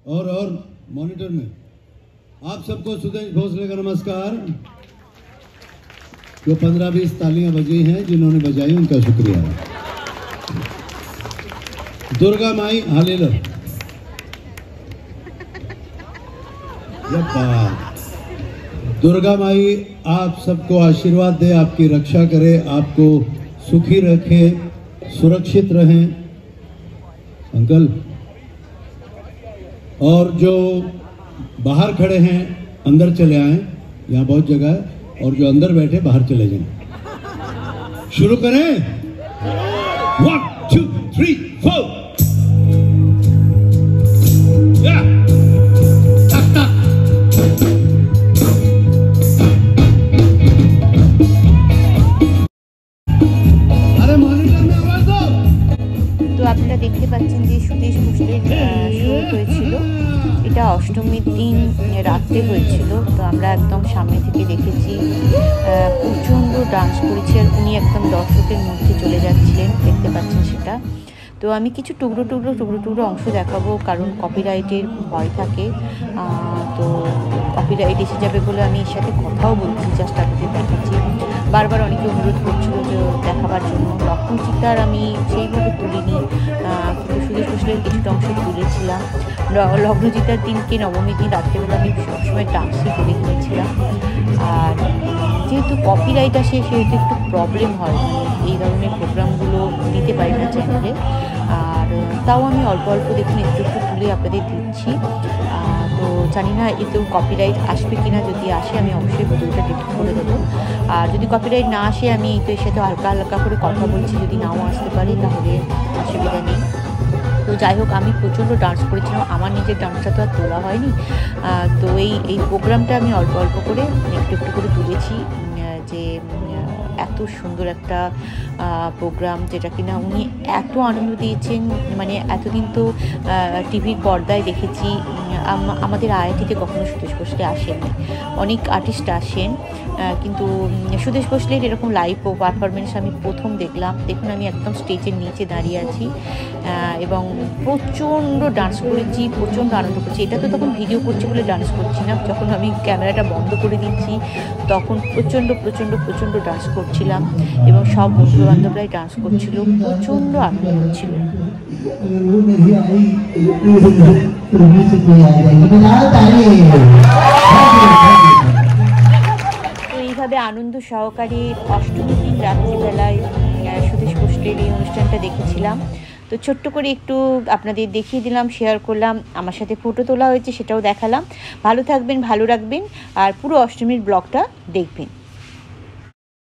और मॉनिटर में आप सबको सुदेश भोसले का नमस्कार। जो 15-20 तालियां बजी हैं जिन्होंने बजाई उनका शुक्रिया। दुर्गा माई हालेलो। दुर्गा माई आप सबको आशीर्वाद दे, आपकी रक्षा करे, आपको सुखी रखे, सुरक्षित रहें अंकल। और जो बाहर खड़े हैं अंदर चले आए, यहाँ बहुत जगह है, और जो अंदर बैठे बाहर चले जाएं। शुरू करें 1 2 3 4 তো আপনারা দেখতে পাচ্ছেন যে সুদেশ ভোসলের শো হয়েছিল, এটা অষ্টমীর দিন রাত্রে হয়েছিল। তো আমরা একদম সামনে থেকে দেখেছি, প্রচণ্ড ডান্স করেছি আর উনি একদম দর্শকের মধ্যে চলে যাচ্ছিলেন, দেখতে পাচ্ছেন সেটা। তো আমি কিছু টুকরো অংশ দেখাবো, কারণ কপিরাইটের ভয় থাকে। তো কপিরাইট এসে যাবে বলে আমি এর সাথে কথাও বলছি, জাস্ট আপনাদের দেখাচ্ছি। বারবার অনেকে অনুরোধ করছিল যে দেখাবার জন্য। লক্ষণচিতার আমি সেইভাবে তুলিনি, কিন্তু সুদেশ ভোসলের কিছুটা অংশ তুলেছিলাম। লগ্নচিতার দিনকে নবমীর দিন রাত্রেবেলা আমি সবসময় ডান্সই করে গিয়েছিলাম। আর যেহেতু কপিরাইট আসে সেহেতু একটু প্রবলেম হয়, এই ধরনের প্রোগ্রামগুলো দিতে পারি না চ্যানেলে। আর তাও আমি অল্প দেখুন একটু তুলে আপনাদের দিচ্ছি। তো জানি না এতেও কপিরাইট আসবে কিনা, যদি আসে আমি অবশ্যই ভিডিওটা ডিলিট করে দেবো। আর যদি কপিরাইট না আসে আমি তো এর সাথে হালকা করে কথা বলছি, যদি নাও আসতে পারি তাহলে অসুবিধা নেই। তো যাই হোক, আমি প্রচণ্ড ডান্স করেছিলাম, আমার নিজের ডান্সটা তো আর তোলা হয়নি। তো এই প্রোগ্রামটা আমি অল্প করে একটু করে তুলেছি, যে এত সুন্দর একটা প্রোগ্রাম, যেটা কিনা উনি এত আনন্দ দিয়েছেন। মানে এতদিন তো টিভির পর্দায় দেখেছি, আমাদের আইআইটিতে কখনো সুদেশ ভোসলে আসেননি। অনেক আর্টিস্ট আসেন, কিন্তু সুদেশ ভোসলের এরকম লাইভ পারফরমেন্স আমি প্রথম দেখলাম। দেখুন আমি একদম স্টেজের নিচে দাঁড়িয়ে আছি এবং প্রচণ্ড ডান্স করেছি, প্রচণ্ড আনন্দ করছি। এটা তো তখন ভিডিও করছি বলে ডান্স করছি না, যখন আমি ক্যামেরাটা বন্ধ করে দিচ্ছি তখন প্রচণ্ড ডান্স করছিলাম এবং সব বন্ধু বান্ধবরাই ডান্স করছিল, প্রচণ্ড আনন্দ হচ্ছিল। তো এইভাবে আনন্দ সহকারে অষ্টমীর দিন রাত্রিবেলায় সুদেশ ভোসলের এই অনুষ্ঠানটা দেখেছিলাম। তো ছোট্ট করে একটু আপনাদের দেখিয়ে দিলাম, শেয়ার করলাম, আমার সাথে ফটো তোলা হয়েছে সেটাও দেখালাম। ভালো থাকবেন, ভালো রাখবেন, আর পুরো অষ্টমীর ব্লগটা দেখবেন।